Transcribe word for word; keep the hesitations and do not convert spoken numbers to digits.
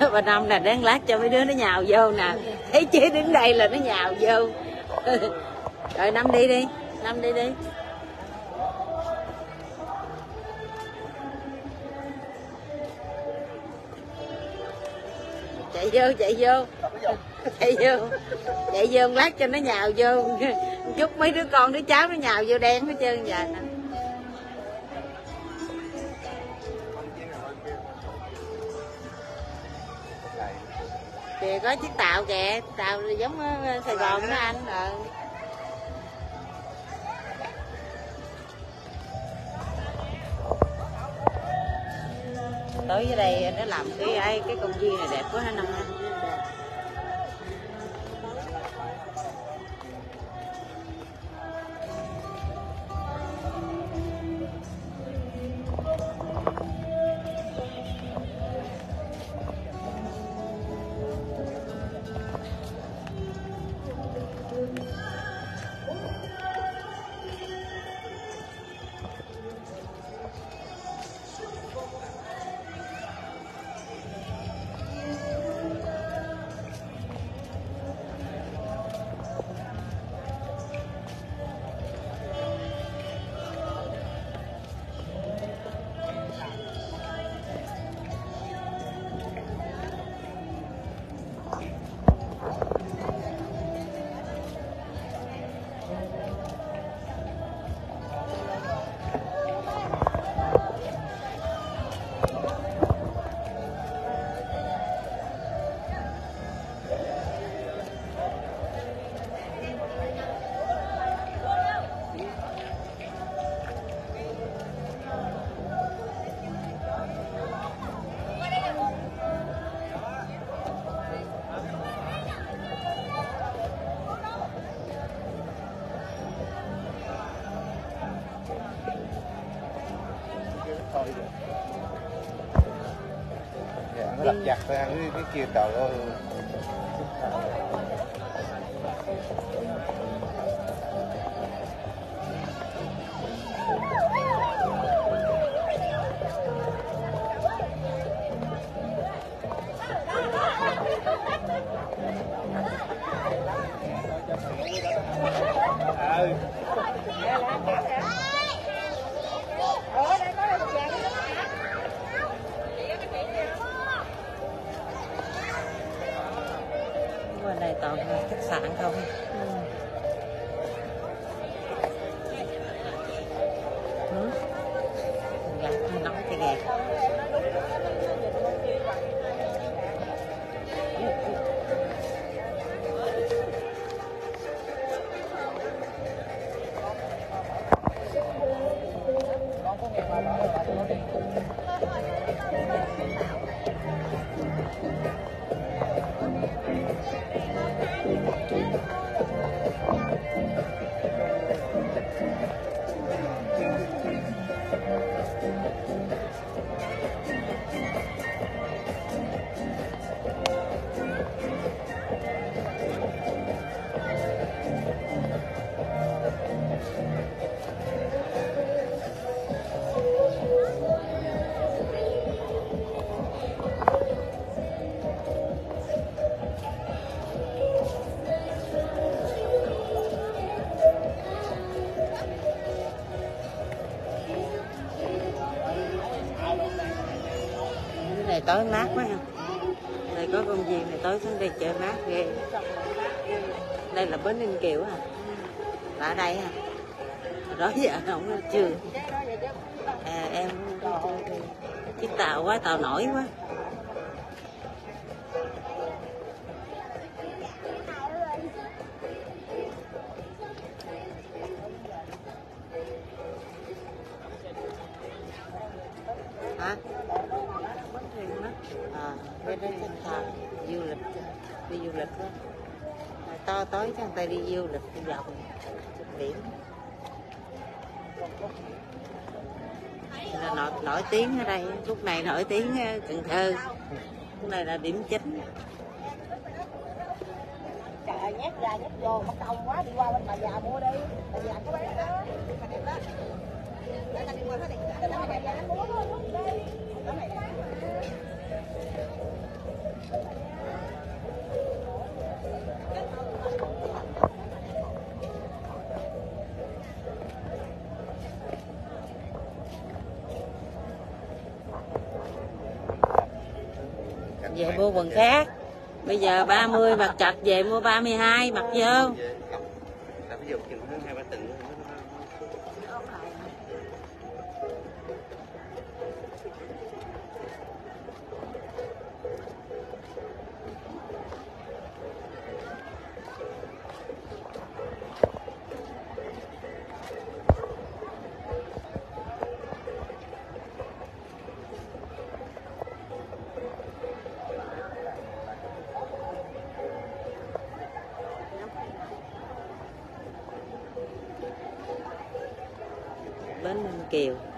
Bà Năm là đáng lát cho mấy đứa nó nhào vô nè, thấy chế đứng đây là nó nhào vô. Rồi Năm đi đi, Năm đi đi. Chạy vô, chạy vô, chạy vô, chạy vô lát cho nó nhào vô, chút mấy đứa con đứa cháu nó nhào vô đen hết trơn vậy nè. Kìa có chiếc tàu kìa, tàu giống ở Sài Gòn đó anh. Ờ. Tới dưới đây nó làm cái ai cái công viên này đẹp quá hả Năm ha. Nó lặt vặt ra cái, cái kia trời ơi. Bên đây toàn khách sạn không. Ừ. Ừ. Dạ, nóng cái ghê. Này tối mát quá ha. Đây có công viên này tối xuống đây chơi mát ghê. Đây là bến Ninh Kiều à. Là ở đây ha. Đó giờ không có chưa. À, em chiếc tàu quá, tàu nổi quá. Hả? À, bên đó trên thảo du lịch, đi du lịch đó. To tối cho người ta đi du lịch đi vòng biển. Là nổi, nổi tiếng ở đây, lúc này nổi tiếng Cần Thơ. Lúc này là điểm chính. Trời ơi, nhét ra nhét vô mất công quá, đi qua bên bà già mua đi. Bà già có bán đó. Mà đẹp đó. Để ta đi qua nó đi. Để ta đi qua nó mua đi. Đó này. về mua quần khác. Bây giờ ba mươi mặc chặt về mua ba mươi hai mặc vô. Là ví dụ chừng hơn hai ba tuần. Bến Ninh Kiều.